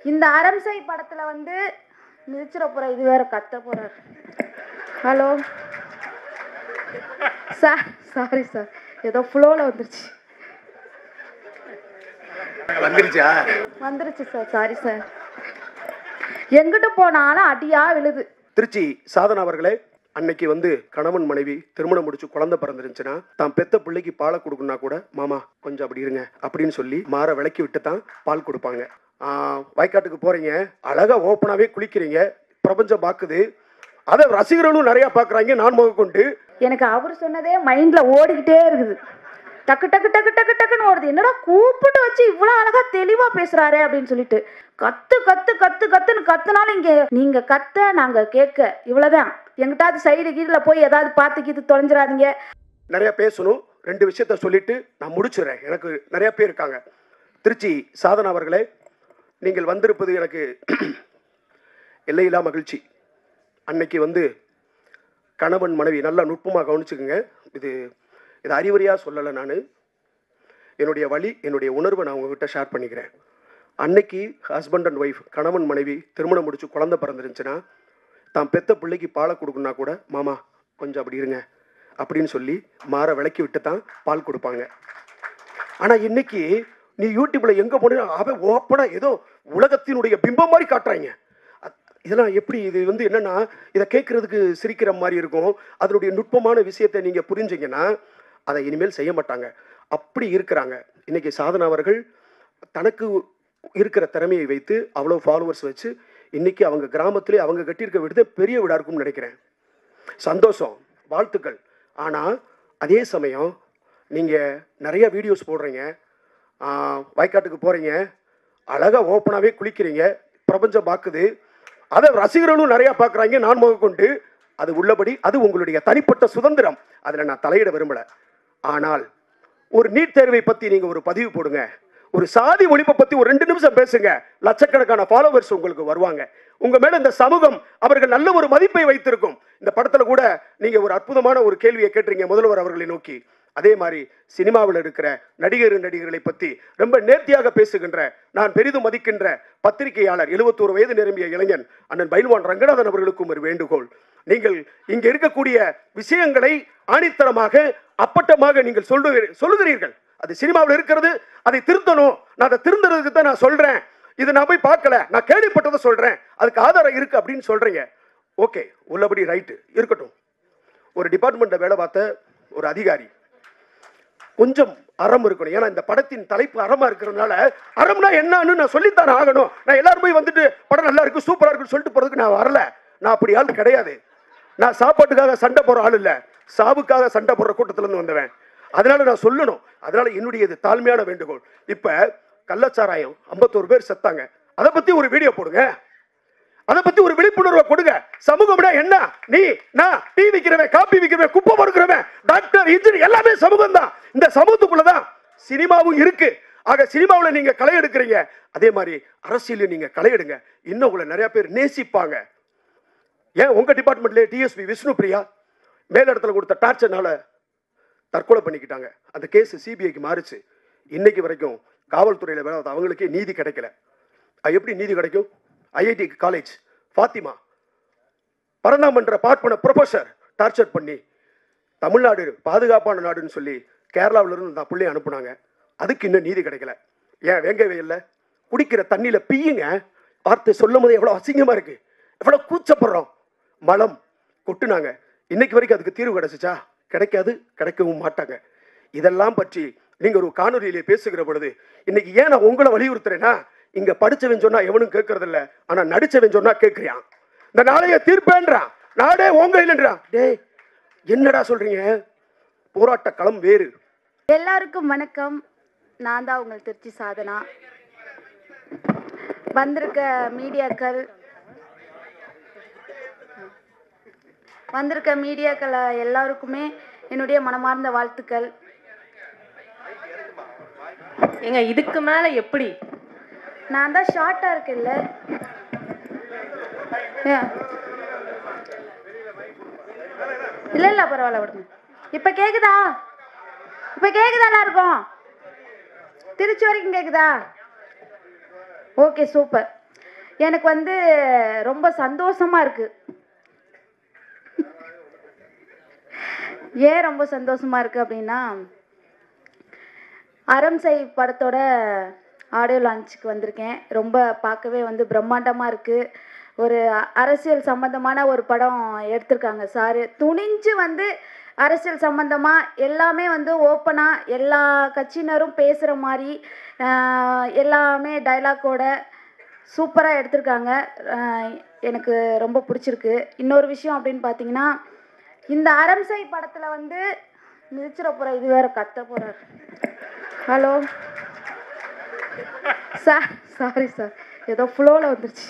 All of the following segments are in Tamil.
இந்த அரம்சை படத்துல வந்து மிதிச்சிட போற, இது வேற கத்த போறாரு. ஹலோ சார், சாரி சார், ஏதோ ஃப்ளோல வந்துருச்சு. வந்துருச்சு சார், சாரி சார். எங்கிட்ட போனாலும் அடியா விழுது. திருச்சி சாதனா அவர்களே, அன்னைக்கு வந்து கணவன் மனைவி திருமணம் முடிச்சு குழந்தை பிறந்துருந்துச்சுன்னா தான் பெத்த பிள்ளைக்கு பாலை கொடுக்கணும்னா கூட மாமா கொஞ்சம் அப்படி இருங்க அப்படின்னு சொல்லி மாற விளக்கி விட்டு தான் பால் கொடுப்பாங்க. வயக்காட்டுக்கு போறீங்க, அழகா ஓப்பனாவே குளிக்கிறீங்க, பிரபஞ்சம் பாக்குது, அதை ரசிகர்களும் நிறைய பாக்குறாங்க, நான் முக கொண்டு. எனக்கு அவர் சொன்னதே மைண்ட்ல ஓடிக்கிட்டே இருக்குது. டக்கு டக்கு டக்கு டக்கு டக்குன்னு ஓடுது. என்னடா கூப்பிட்டு வச்சு இவ்வளோ அழகா தெளிவா பேசுறாரே அப்படின்னு சொல்லிட்டு கத்து கத்து கத்து கத்துன்னு கத்துனாலும் இங்க நீங்க கத்த நாங்க கேட்க, இவ்வளவுதான். எங்கிட்டாவது சைடு கீழே போய் ஏதாவது பார்த்து கீத்து தொலைஞ்சிடாதீங்க. நிறைய பேசணும். 2 விஷயத்த சொல்லிட்டு நான் முடிச்சுறேன். எனக்கு நிறைய பேர் இருக்காங்க. திருச்சி சாதனா அவர்களே, நீங்கள் வந்திருப்பது எனக்கு எல்லையில்லா மகிழ்ச்சி. அன்னைக்கு வந்து கணவன் மனைவி நல்லா நுட்பமாக கவனிச்சுக்குங்க. இது அறிவுரையாக சொல்லலை, நான் என்னுடைய வழி, என்னுடைய உணர்வை நான் உங்ககிட்ட ஷேர் பண்ணிக்கிறேன். அன்னைக்கு ஹஸ்பண்ட் அண்ட் ஒய்ஃப், கணவன் மனைவி திருமணம் முடிச்சு குழந்தை பிறந்துருந்துச்சுன்னா தான் பெத்த பிள்ளைக்கு பாலை கொடுக்கணும்னா கூட மாமா கொஞ்சம் அப்படி இருங்க அப்படின்னு சொல்லி மாற விளக்கி விட்டு தான் பால் கொடுப்பாங்க. ஆனால் இன்னைக்கு நீ யூடியூப்ல எங்கே போன அவன் ஓப்பனாக ஏதோ உலகத்தினுடைய பிம்பம் மாதிரி காட்டுறாங்க. இதெல்லாம் எப்படி? இது வந்து என்னன்னா, இதை கேட்கறதுக்கு சிரிக்கிற மாதிரி இருக்கும். அதனுடைய நுட்பமான விஷயத்தை நீங்க புரிஞ்சிங்கன்னா அதை இனிமேல் செய்ய மாட்டாங்க. அப்படி இருக்கிறாங்க. இன்னைக்கு சாதனா அவர்கள் தனக்கு இருக்கிற திறமையை வைத்து அவ்வளோ ஃபாலோவர்ஸ் வச்சு இன்னைக்கு அவங்க கிராமத்திலே அவங்க கட்டியிருக்க வீடு பெரிய வீடாக இருக்கும்னு நினைக்கிறேன். சந்தோஷம், வாழ்த்துக்கள். ஆனால் அதே சமயம் நீங்கள் நிறைய வீடியோஸ் போடுறீங்க, வயக்காட்டுக்கு போகிறீங்க, அழகாக ஓப்பனாகவே குளிக்கிறீங்க, பிரபஞ்சம் பார்க்குது, அதை ரசிகர்களும் நிறையா பார்க்குறாங்க, நான் முக கொண்டு. அது உள்ளபடி, அது உங்களுடைய தனிப்பட்ட சுதந்திரம், அதில் நான் தலையிட விரும்பலை. ஆனால் ஒரு நீட் தேர்வை பற்றி நீங்கள் ஒரு பதிவு போடுங்க, ஒரு சாதி ஒழிப்பை பற்றி ஒரு 2 நிமிஷம் பேசுங்க, லட்சக்கணக்கான ஃபாலோவர்ஸ் உங்களுக்கு வருவாங்க. உங்கள் மேலே இந்த சமூகம் அவர்கள் நல்ல ஒரு மதிப்பை வைத்திருக்கும். இந்த படத்தில் கூட நீங்கள் ஒரு அற்புதமான ஒரு கேள்வியை கேட்டுறீங்க முதல்வர் அவர்களை நோக்கி. அதே மாதிரி சினிமாவில் இருக்கிற நடிகர்களை பற்றி ரொம்ப நேர்த்தியாக பேசுகின்ற, நான் பெரிதும் மதிக்கின்ற பத்திரிகையாளர் 71 வயது நிரம்பிய இளைஞன் அண்ணன் பைல்வான் ரங்கநாதன் அவர்களுக்கும் ஒரு வேண்டுகோள். நீங்கள் இங்கே இருக்கக்கூடிய விஷயங்களை ஆணித்தரமாக அப்பட்டமாக நீங்கள் சொல்லுகிறீர்கள். அது சினிமாவில் இருக்கிறது, அதை திருத்தணும். நான் அதை திருந்துறதுக்கு தான் நான் சொல்றேன். இது நான் போய் பார்க்கல, நான் கேள்விப்பட்டதை சொல்றேன், அதுக்கு ஆதாரம் இருக்கு அப்படின்னு சொல்றீங்க. ஓகே, உள்ளபடி ரைட்டு இருக்கட்டும். ஒரு டிபார்ட்மெண்ட்ல வேலை பார்த்த ஒரு அதிகாரி கொஞ்சம் அறம் இருக்கணும். ஏன்னா இந்த படத்தின் தலைப்பு அறமா இருக்கிறதுனால, அறம்னா என்னன்னு நான் சொல்லித்தானே ஆகணும். நான் எல்லாரும் போய் வந்துட்டு படம் நல்லா இருக்கு, சூப்பரா இருக்குன்னு சொல்லிட்டு போறதுக்கு நான் வரல. நான் அப்படி ஆள் கிடையாது. நான் சாப்பாட்டுக்காக சண்டை போற ஆள் இல்ல, சாவுக்காக சண்டை போடுற கூட்டத்துல இருந்து வந்தவன். அதனால நான் சொல்லணும். அதனால என்னுடைய தாழ்மையான வேண்டுகோள், இப்ப கள்ளச்சாராயம் 51 பேர் செத்தாங்க, அதை பத்தி ஒரு வீடியோ போடுங்க, அதை பத்தி ஒரு விழிப்புணர்வை கொடுங்க. சமூகம்னா என்ன? நீ, நான், டீ விக்கிறவன், காப்பி விக்கிறவன், குப்பை பொறுக்கிறவன், டாக்டர், இன்ஜினியர், எல்லாமே சமூகம் தான். இந்த சமூகத்துக்குள்ளதான் சினிமாவும் இருக்கு. ஆக சினிமாவில் நீங்க களை எடுக்கிறீங்க, அதே மாதிரி அரசியல் நீங்க களை எடுங்க. இன்னும் உங்களை நிறைய பேர் நேசிப்பாங்க. ஏன் உங்க டிபார்ட்மெண்ட்ல டிஎஸ்பி விஷ்ணு பிரியா மேலிடத்துல கொடுத்த டார்ச்சர்னால தற்கொலை பண்ணிக்கிட்டாங்க. அந்த கேஸ் சிபிஐக்கு மாறிச்சு. இன்னைக்கு வரைக்கும் காவல்துறையில வேலை அவங்களுக்கே நீதி கிடைக்கல. எப்படி நீதி கிடைக்கும்? ஐஐடி காலேஜ் ஃபாத்திமா பரந்தாமன்ற பார்ப்பன ப்ரொஃபஸர் டார்ச்சர் பண்ணி தமிழ்நாடு பாதுகாப்பான நாடுன்னு சொல்லி கேரளாவில இருந்து நான் பிள்ளைய அனுப்புனாங்க. அதுக்கு இன்னும் நீதி கிடைக்கல. ஏன் வேங்கவே இல்லை? குடிக்கிற தண்ணியில பீயுங்க, வார்த்தை சொல்லும் போது எவ்வளவு அசிங்கமா இருக்கு, எவ்வளவு கூச்சப்படுறோம். மலம் கொட்டுனாங்க. இன்னைக்கு வரைக்கும் அதுக்கு தீர்வு கிடைச்சிச்சா? கிடைக்காது, கிடைக்கவும் மாட்டாங்க. இதெல்லாம் பற்றி நீங்க ஒரு காணொலியிலே பேசுகிற பொழுது இன்னைக்கு ஏன் நான் உங்களை வலியுறுத்துறேன்னா, இங்க படிச்சவன் சொன்னா எவனும் கேட்கறது இல்ல, ஆனா நடிச்சவன் சொன்னா கேட்கிறியான். இந்த நாளைய தீர்ப்பேன்றான், நாடே உங்க இல்லைன்றான். டேய், என்னடா சொல்றீங்க? போராட்ட களம் வேறு. எல்லாருக்கும் வணக்கம். நான் தான் உங்கள் திருச்சி சாதனா. வந்திருக்க மீடியாக்கள் எல்லாருக்குமே என்னுடைய மனமார்ந்த வாழ்த்துக்கள். ஏங்க இதுக்கு மேல எப்படி? நான் தான் ஷார்ட்டா இருக்குல்ல. இல்ல பரவாயில்ல விடுங்க. இப்ப கேக்குதா? எல்லாருக்கும்? திருச்சி வரைக்கும் கேக்குதா? Okay, super. எனக்கு வந்து ரொம்ப சந்தோஷமா இருக்கு. ஏன் ரொம்ப சந்தோஷமா இருக்கு அப்படின்னா, அரம்சை படத்தோட ஆடியோ லான்ச்சுக்கு வந்திருக்கேன். ரொம்ப பார்க்கவே வந்து பிரம்மாண்டமாக இருக்குது. ஒரு அரசியல் சம்மந்தமான ஒரு படம் எடுத்திருக்காங்க சார். துணிஞ்சு வந்து அரசியல் சம்மந்தமாக எல்லாமே வந்து ஓப்பனாக எல்லா கட்சியினரும் பேசுகிற மாதிரி எல்லாமே டைலாக்கோட சூப்பராக எடுத்திருக்காங்க. எனக்கு ரொம்ப பிடிச்சிருக்கு. இன்னொரு விஷயம் அப்படின்னு பார்த்தீங்கன்னா, இந்த அரம்சை படத்தில் வந்து மிதிச்சிட போகிற இது வேற கத்த போகிறார். ஹலோ சார், சாரி சார், ஏதோ ஃப்ளோவில் வந்துருச்சு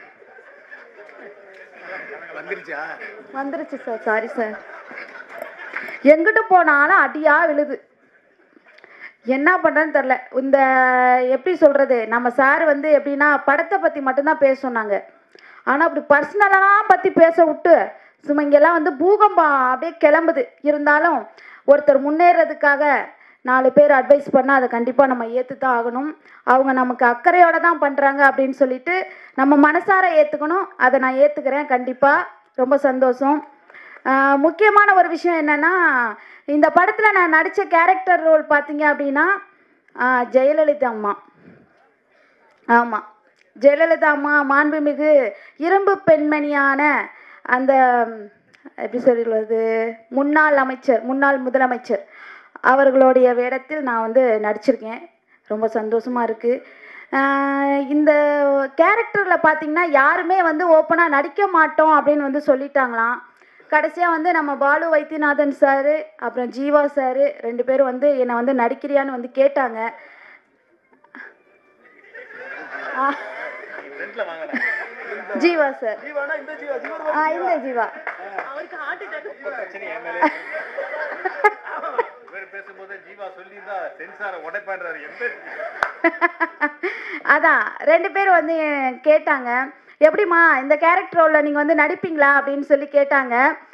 சார், சாரி சார். எங்கிட்ட போனாலும் அடியாக விழுது, என்ன பண்ணுறேன்னு தெரில. இந்த எப்படி சொல்கிறது, நம்ம சார் வந்து எப்படின்னா படத்தை பற்றி மட்டும்தான் பேச சொன்னாங்க. ஆனால் அப்படி பர்சனலாம் பற்றி பேச விட்டு சும்மா இங்கெல்லாம் வந்து பூகம்பம் அப்படியே கிளம்புது. இருந்தாலும் ஒருத்தர் முன்னேறதுக்காக 4 பேர் அட்வைஸ் பண்ணால் அதை கண்டிப்பாக நம்ம ஏற்று தான் ஆகணும். அவங்க நமக்கு அக்கறையோடு தான் பண்ணுறாங்க அப்படின்னு சொல்லிட்டு நம்ம மனசார ஏற்றுக்கணும். அதை நான் ஏற்றுக்கிறேன் கண்டிப்பாக. ரொம்ப சந்தோஷம். முக்கியமான ஒரு விஷயம் என்னென்னா, இந்த படத்தில் நான் நடித்த கேரக்டர் ரோல் பார்த்தீங்க அப்படின்னா ஜெயலலிதா அம்மா. ஆமாம், ஜெயலலிதா அம்மா மாண்புமிகு இரும்பு பெண்மணியான அந்த எப்படி சொல்கிறது, முன்னாள் முதலமைச்சர் அவர்களுடைய வேடத்தில் நான் வந்து நடிச்சிருக்கேன். ரொம்ப சந்தோஷமாக இருக்குது. இந்த கேரக்டரில் பார்த்திங்கன்னா யாருமே வந்து ஓப்பனாக நடிக்க மாட்டோம் அப்படின்னு வந்து சொல்லிட்டாங்களாம். கடைசியாக வந்து நம்ம பாலு வைத்தியநாதன் சார் அப்புறம் ஜீவா சார் 2 பேரும் வந்து என்னை வந்து நடிக்கிறியான்னு வந்து கேட்டாங்க. ஜீவா சார், இந்த ஜீவா அதான் 2 பேர் வந்து கேட்டாங்க, எப்படிம்மா இந்த கேரக்டர் ரோலில் நீங்கள் வந்து நடிப்பீங்களா அப்படின்னு சொல்லி கேட்டாங்க.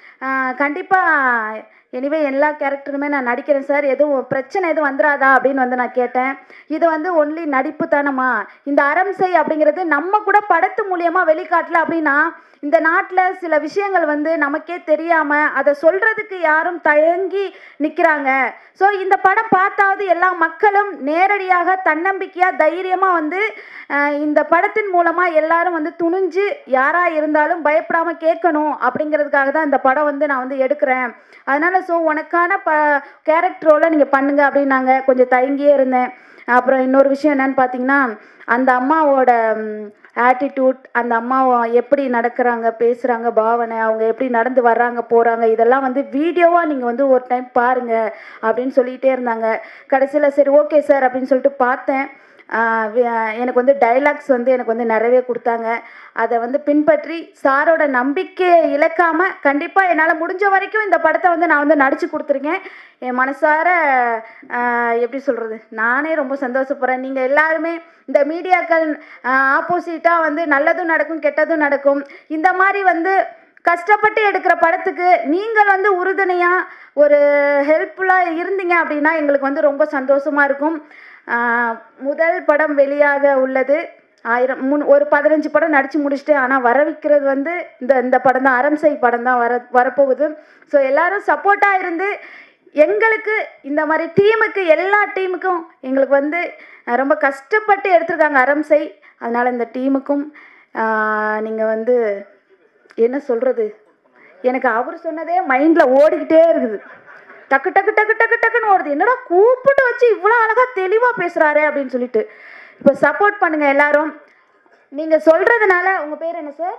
கண்டிப்பாக எனிவே எல்லா கேரக்டருமே நான் நடிக்கிறேன் சார், எதுவும் பிரச்சனை எதுவும் வந்துடாதா அப்படின்னு வந்து நான் கேட்டேன். இது வந்து ஒன்லி நடிப்பு தானம்மா, இந்த அரம்சை அப்படிங்கிறது நம்ம கூட படத்து மூலியமாக வெளிக்காட்டல அப்படின்னா இந்த நாட்டில் சில விஷயங்கள் வந்து நமக்கே தெரியாமல் அதை சொல்கிறதுக்கு யாரும் தயங்கி நிற்கிறாங்க. ஸோ இந்த படம் பார்த்தாவது எல்லா மக்களும் நேரடியாக தன்னம்பிக்கையாக தைரியமாக வந்து இந்த படத்தின் மூலமாக எல்லாரும் வந்து துணிஞ்சு யாராக இருந்தாலும் பயப்படாமல் கேட்கணும் அப்படிங்கிறதுக்காக தான் இந்த படம் வந்து நான் வந்து எடுக்கிறேன். அதனால் ஸோ உனக்கான கேரக்டரோட நீங்கள் பண்ணுங்க அப்படின்னாங்க. கொஞ்சம் தயங்கியே இருந்தேன். அப்புறம் இன்னொரு விஷயம் என்னன்னு பார்த்தீங்கன்னா, அந்த அம்மாவோட ஆட்டிடியூட், அந்த அம்மா எப்படி நடக்கிறாங்க, பேசுகிறாங்க, பாவனை, அவங்க எப்படி நடந்து வர்றாங்க போகிறாங்க, இதெல்லாம் வந்து வீடியோவாக நீங்கள் வந்து ஒரு டைம் பாருங்கள் அப்படின்னு சொல்லிகிட்டே இருந்தாங்க. கடைசியில் சரி ஓகே சார் அப்படின்னு சொல்லிட்டு பார்த்தேன். எனக்கு வந்து டைலாக்ஸ் வந்து எனக்கு வந்து நிறையவே கொடுத்தாங்க. அதை வந்து பின்பற்றி சாரோட நம்பிக்கையை இழக்காமல் கண்டிப்பாக என்னால் முடிஞ்ச வரைக்கும் இந்த படத்தை வந்து நான் வந்து நடித்து கொடுத்துருக்கேன். என் மனசார எப்படி சொல்கிறது, நானே ரொம்ப சந்தோஷப்படுறேன். நீங்கள் எல்லாருமே இந்த மீடியாக்கள் ஆப்போசிட்டாக வந்து நல்லதும் நடக்கும் கெட்டதும் நடக்கும், இந்த மாதிரி வந்து கஷ்டப்பட்டு எடுக்கிற படத்துக்கு நீங்கள் வந்து உறுதுணையாக ஒரு ஹெல்ப்ஃபுல்லாக இருந்தீங்க அப்படின்னா எங்களுக்கு வந்து ரொம்ப சந்தோஷமாக இருக்கும். முதல் படம் வெளியாக உள்ளது. ஒரு 15 படம் நடித்து முடிச்சுட்டு, ஆனால் வரவிக்கிறது வந்து இந்த படம் தான், அரம்சை படம் தான் வரப்போகுது. ஸோ எல்லோரும் சப்போர்ட்டாக இருந்து எங்களுக்கு இந்த மாதிரி டீமுக்கு, எல்லா டீமுக்கும் எங்களுக்கு வந்து ரொம்ப கஷ்டப்பட்டு எடுத்திருக்காங்க அரம்சை. அதனால் இந்த டீமுக்கும் நீங்கள் வந்து என்ன சொல்கிறது, எனக்கு அவர் சொன்னதே மைண்டில் ஓடிக்கிட்டே இருக்குது. டக்கு டக்கு டக்கு டக்கு டக்குன்னு ஓடுது, என்னடா கூப்பிட்டு வச்சு இவ்வளோ அழகாக தெளிவாக பேசுகிறாரே அப்படின்னு சொல்லிட்டு. இப்போ சப்போர்ட் பண்ணுங்கள் எல்லாரும். நீங்கள் சொல்கிறதுனால, உங்கள் பேர் என்ன சார்?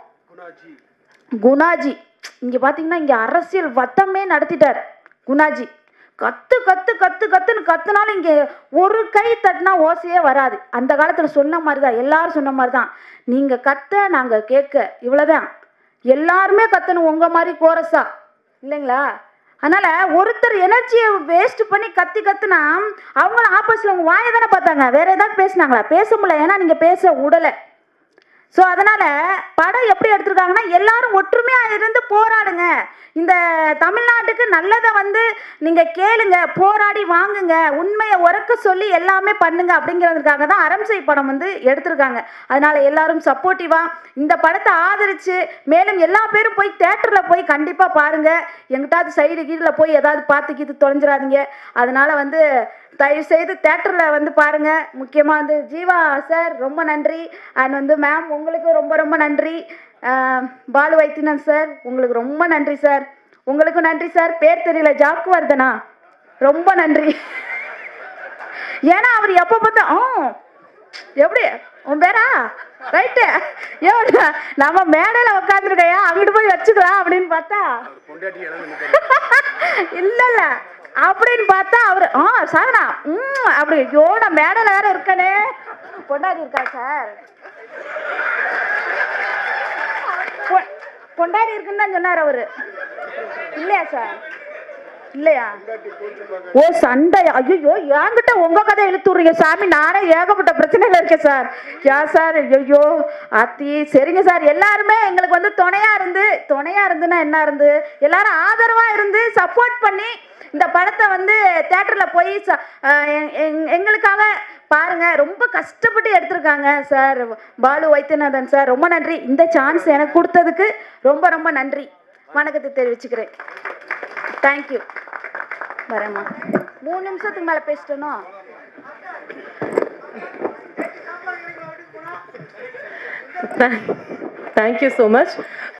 குணாஜி. இங்கே பார்த்தீங்கன்னா இங்கே அரசியல் வட்டமே நடத்திட்டார் குணாஜி. கத்து கத்து கத்து கத்துன்னு கத்துனாலும் இங்கே ஒரு கை தட்டினா ஓசையே வராது. அந்த காலத்தில் சொன்ன மாதிரி தான், எல்லாரும் சொன்ன மாதிரி தான், நீங்கள் கத்த நாங்கள் கேட்க, இவ்வளோதான். எல்லாருமே கத்தணும் உங்கள் மாதிரி கோரஸா இல்லைங்களா? அதனால் ஒருத்தர் எனர்ஜியை வேஸ்ட் பண்ணி கத்துனா அவங்களும் ஆப்போசிட்டில் உங்கள் வாயை தானே பார்த்தாங்க, வேறு ஏதாவது பேசினாங்களா? பேச முடியல, ஏன்னா நீங்கள் பேச விடலை. ஸோ அதனால படம் எப்படி எடுத்திருக்காங்கன்னா எல்லாரும் ஒற்றுமையா இருந்து போராடுங்க, இந்த தமிழ்நாட்டுக்கு நல்லதை வந்து நீங்க கேளுங்க, போராடி வாங்குங்க, உண்மையை உறக்க சொல்லி எல்லாமே பண்ணுங்க அப்படிங்கிறதுக்காக தான் அரம்சை படம் வந்து எடுத்திருக்காங்க. அதனால எல்லாரும் சப்போர்ட்டிவா இந்த படத்தை ஆதரிச்சு மேலும் எல்லா பேரும் போய் தியேட்டர்ல போய் கண்டிப்பா பாருங்க. எங்கிட்டாவது சைடு கீழே போய் ஏதாவது பார்த்துக்கிட்டு தொலைஞ்சிடாதீங்க. அதனால வந்து தயவு செய்து தியேட்டர்ல வந்து பாருங்க. முக்கியமா வந்து ஜீவா சார் ரொம்ப நன்றி, அண்ட் வந்து மேம் உங்களுக்கு ரொம்ப ரொம்ப நன்றி, பாலு வைத்தியநாதன் சார் உங்களுக்கு ரொம்ப நன்றி சார், உங்களுக்கும் நன்றி சார். பேர் தெரியல, ஜாக்குவர்தனா, ரொம்ப நன்றி. ஏன்னா அவர் எப்போ பார்த்தா எப்படி உன் பேரா ரைட்டு ஏ நம்ம மேடையில் உட்காந்துருக்கையா அங்கிட்டு போய் வச்சுக்கலாம் அப்படின்னு பார்த்தா இல்ல அப்படின்னு பார்த்தா அவரு சாதனா அப்படி யோட மேடையில் வேற இருக்கனே பொண்டாடி இருக்கா சார், பொண்டாடி இருக்குன்னு தான் சொன்னார் அவரு. இல்லையா சார்? இல்லையா? ஓ சண்டை, ஐயோ என்கிட்ட உங்க கதை இழுத்துறீங்க சாமி, நானே ஏகப்பட்ட பிரச்சனையில இருக்கேன் சார். யா சார், ஐயோ அத்தி சரிங்க சார். எல்லாருமே எங்களுக்கு வந்து துணையா இருந்துன்னா என்ன இருந்து எல்லாரும் ஆதரவா இருந்து சப்போர்ட் பண்ணி இந்த படத்தை வந்து தியேட்டர்ல போய் எங்களுக்காக பாருங்க. ரொம்ப கஷ்டப்பட்டு எடுத்திருக்காங்க சார். பாலு வைத்தியநாதன் சார் ரொம்ப நன்றி, இந்த சான்ஸ் எனக்கு கொடுத்ததுக்கு ரொம்ப ரொம்ப நன்றி, வணக்கத்தை தெரிவிச்சுக்கிறேன். தேங்க்யூ. வரேம்மா, 3 நிமிஷத்துக்கு மேலே பேசிட்டோம். Thank you so much.